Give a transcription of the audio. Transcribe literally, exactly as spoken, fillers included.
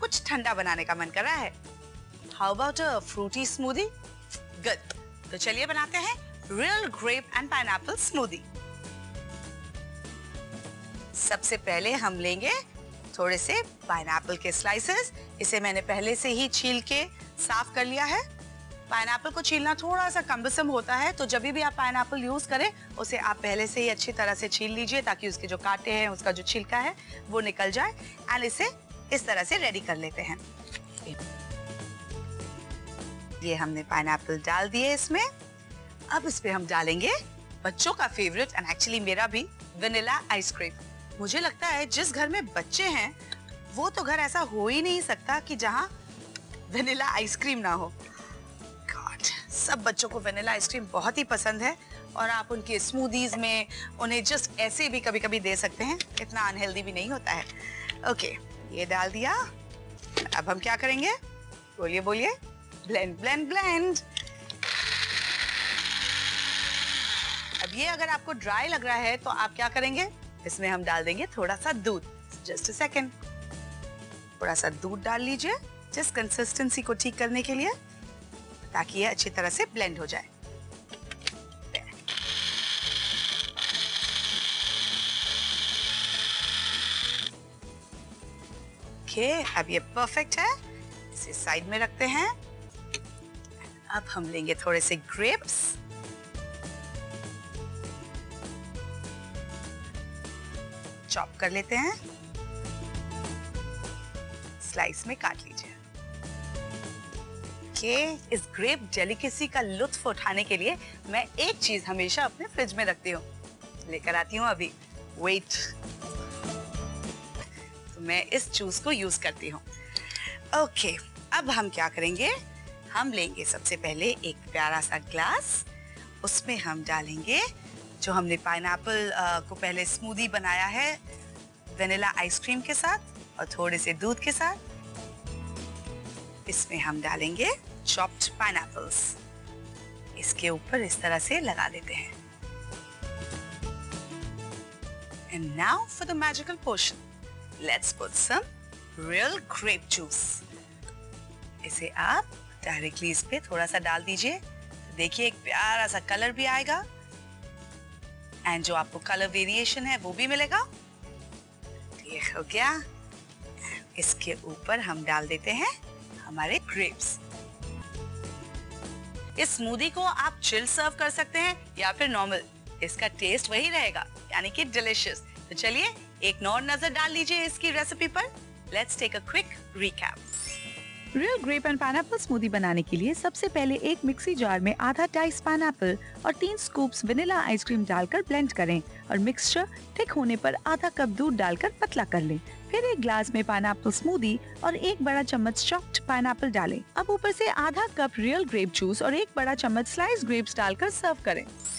कुछ ठंडा बनाने का मन कर रहा है। How about a fruity smoothie? Good, तो चलिए बनाते हैं real grape and pineapple smoothie. सबसे पहले हम लेंगे थोड़े से पाइनएप्पल के स्लाइसेस। इसे मैंने पहले से ही छील के साफ कर लिया है। पाइनएप्पल को छीलना थोड़ा सा कम्बसम होता है, तो जब भी आप पाइनएप्पल यूज करें उसे आप पहले से ही अच्छी तरह से छील लीजिए ताकि उसके जो कांटे हैं, उसका जो छिलका है वो निकल जाए। एंड इसे इस तरह से रेडी कर लेते हैं। ये हमने पाइनएप्पल डाल दिए इसमें। अब इस पे हम डालेंगे बच्चों का फेवरेट एंड एक्चुअली मेरा भी, वनीला आइसक्रीम। मुझे लगता है जिस घर में बच्चे हैं वो तो घर ऐसा हो ही नहीं सकता कि जहां वनीला आइसक्रीम ना हो। गॉड, सब बच्चों को वनीला आइसक्रीम बहुत ही पसंद है और आप उनके स्मूदीज में उन्हें जस्ट ऐसे भी कभी-कभी दे सकते हैं, इतना अनहेल्दी भी नहीं होता है। ओके, ये डाल दिया। अब हम क्या करेंगे? बोलिए बोलिए। Blend blend blend. अब ये अगर आपको ड्राई लग रहा है तो आप क्या करेंगे? इसमें हम डाल देंगे थोड़ा सा दूध। Just a second. थोड़ा सा दूध डाल लीजिए जिस कंसिस्टेंसी को ठीक करने के लिए, ताकि ये अच्छी तरह से ब्लेंड हो जाए। ओके, अब ये परफेक्ट है। इसे साइड में रखते हैं। अब हम लेंगे थोड़े से ग्रेप्स। चॉप कर लेते हैं। स्लाइस में काट लीजिए। ओके, इस ग्रेप डेलिकेसी का लुत्फ उठाने के लिए मैं एक चीज हमेशा अपने फ्रिज में रखती हूँ। लेकर आती हूँ अभी। वेट, तो मैं इस जूस को यूज करती हूँ। ओके, अब हम क्या करेंगे? हम लेंगे सबसे पहले एक प्यारा सा ग्लास। उसमें हम डालेंगे जो हमने पाइनएप्पल को पहले स्मूदी बनाया है वनीला आइसक्रीम के साथ और थोड़े से दूध के साथ। इसमें हम डालेंगे चॉप्ड पाइनएप्पल्स। इसके ऊपर इस तरह से लगा देते हैं। And now for the magical portion, let's put some real grape juice. इसे आप डायरेक्टली इस पे थोड़ा सा डाल दीजिए। तो देखिए एक प्यारा सा कलर भी आएगा एंड जो आपको कलर वेरिएशन है वो भी मिलेगा। ये हो गया। इसके ऊपर हम डाल देते हैं हमारे ग्रेप्स। इस स्मूदी को आप चिल सर्व कर सकते हैं या फिर नॉर्मल, इसका टेस्ट वही रहेगा, यानी कि डिलीशियस। तो चलिए एक और नजर डाल लीजिए इसकी रेसिपी पर। Let's take a quick recap. Real grape and pineapple smoothie बनाने के लिए सबसे पहले एक मिक्सी जार में आधा डाइस पाइनएप्पल और तीन स्कूप्स वनीला आइसक्रीम डालकर ब्लेंड करें और मिक्सचर थिक होने पर आधा कप दूध डालकर पतला कर लें। फिर एक ग्लास में पाइनएप्पल स्मूदी और एक बड़ा चम्मच चॉप्ड पाइनएप्पल डालें। अब ऊपर से आधा कप रियल ग्रेप जूस और एक बड़ा चम्मच स्लाइस ग्रेप्स डालकर सर्व करें।